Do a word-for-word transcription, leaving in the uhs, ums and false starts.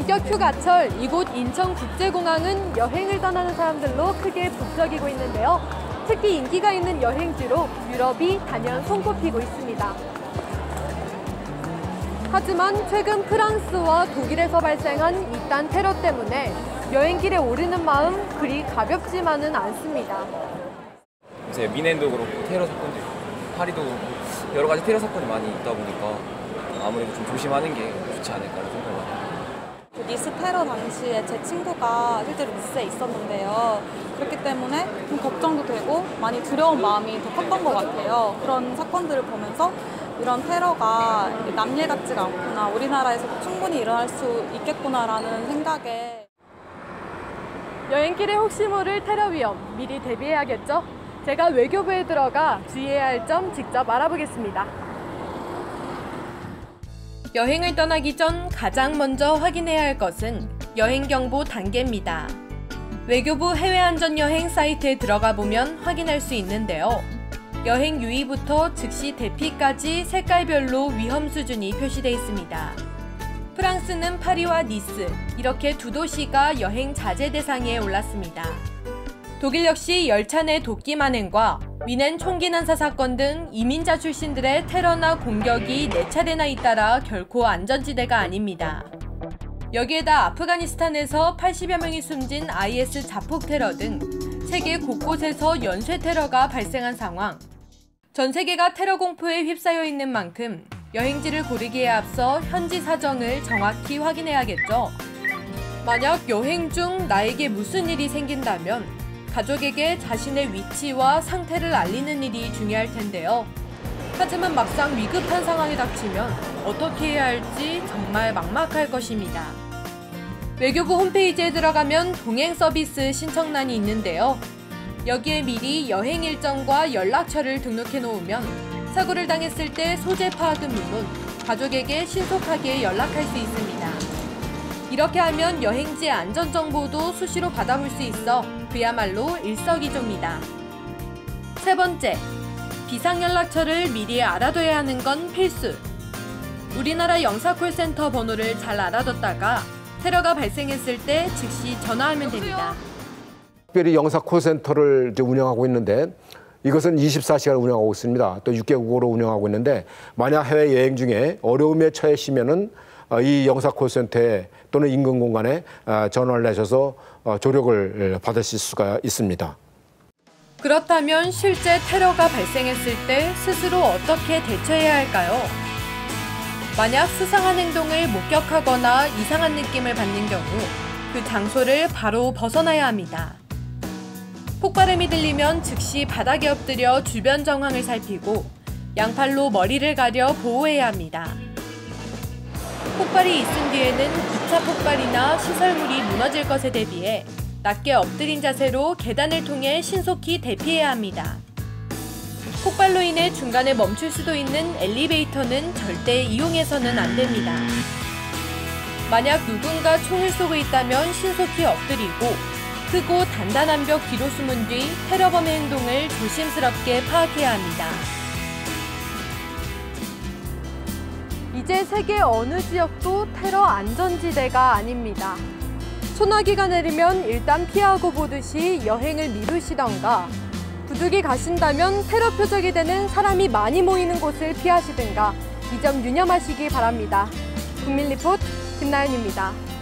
본격 휴가철 이곳 인천국제공항은 여행을 떠나는 사람들로 크게 북적이고 있는데요. 특히 인기가 있는 여행지로 유럽이 단연 손꼽히고 있습니다. 하지만 최근 프랑스와 독일에서 발생한 이단 테러 때문에 여행길에 오르는 마음 그리 가볍지만은 않습니다. 이제 미넨도 그렇고 테러 사건도 있고 파리도 그렇고 여러 가지 테러 사건이 많이 있다 보니까 아무래도 좀 조심하는 게 좋지 않을까라는 생각을 합니다. 니스 테러 당시에 제 친구가 실제로 니스에 있었는데요. 그렇기 때문에 좀 걱정도 되고 많이 두려운 마음이 더 컸던 것 같아요. 그런 사건들을 보면서 이런 테러가 남일 같지가 않구나, 우리나라에서도 충분히 일어날 수 있겠구나라는 생각에. 여행길에 혹시 모를 테러 위험 미리 대비해야겠죠? 제가 외교부에 들어가 주의해야 할 점 직접 알아보겠습니다. 여행을 떠나기 전 가장 먼저 확인해야 할 것은 여행경보 단계입니다. 외교부 해외안전여행 사이트에 들어가 보면 확인할 수 있는데요. 여행 유의부터 즉시 대피까지 색깔별로 위험 수준이 표시되어 있습니다. 프랑스는 파리와 니스, 이렇게 두 도시가 여행 자제 대상에 올랐습니다. 독일 역시 열차 내 도끼 만행과 미넨 총기 난사 사건 등 이민자 출신들의 테러나 공격이 네 차례나 잇따라 결코 안전지대가 아닙니다. 여기에다 아프가니스탄에서 팔십여 명이 숨진 아이에스 자폭 테러 등 세계 곳곳에서 연쇄 테러가 발생한 상황. 전 세계가 테러 공포에 휩싸여 있는 만큼 여행지를 고르기에 앞서 현지 사정을 정확히 확인해야겠죠. 만약 여행 중 나에게 무슨 일이 생긴다면 가족에게 자신의 위치와 상태를 알리는 일이 중요할 텐데요. 하지만 막상 위급한 상황이 닥치면 어떻게 해야 할지 정말 막막할 것입니다. 외교부 홈페이지에 들어가면 동행 서비스 신청란이 있는데요. 여기에 미리 여행 일정과 연락처를 등록해 놓으면 사고를 당했을 때 소재 파악은 물론 가족에게 신속하게 연락할 수 있습니다. 이렇게 하면 여행지의 안전 정보도 수시로 받아볼 수 있어 그야말로 일석이조입니다. 세 번째, 비상연락처를 미리 알아둬야 하는 건 필수. 우리나라 영사콜센터 번호를 잘 알아뒀다가 테러가 발생했을 때 즉시 전화하면 됩니다. 특별히 영사콜센터를 이제 운영하고 있는데 이것은 이십사 시간 운영하고 있습니다. 또 육 개국어로 운영하고 있는데 만약 해외여행 중에 어려움에 처해시면은 이 영사콜센터에 또는 인근 공간에 전화를 내셔서 조력을 받으실 수가 있습니다. 그렇다면 실제 테러가 발생했을 때 스스로 어떻게 대처해야 할까요? 만약 수상한 행동을 목격하거나 이상한 느낌을 받는 경우 그 장소를 바로 벗어나야 합니다. 폭발음이 들리면 즉시 바닥에 엎드려 주변 정황을 살피고 양팔로 머리를 가려 보호해야 합니다. 폭발이 있은 뒤에는 이 차 폭발이나 시설물이 무너질 것에 대비해 낮게 엎드린 자세로 계단을 통해 신속히 대피해야 합니다. 폭발로 인해 중간에 멈출 수도 있는 엘리베이터는 절대 이용해서는 안 됩니다. 만약 누군가 총을 쏘고 있다면 신속히 엎드리고 크고 단단한 벽 뒤로 숨은 뒤 테러범의 행동을 조심스럽게 파악해야 합니다. 이제 세계 어느 지역도 테러 안전지대가 아닙니다. 소나기가 내리면 일단 피하고 보듯이 여행을 미루시던가 부득이 가신다면 테러 표적이 되는 사람이 많이 모이는 곳을 피하시든가 이 점 유념하시기 바랍니다. 국민리포트 김나연입니다.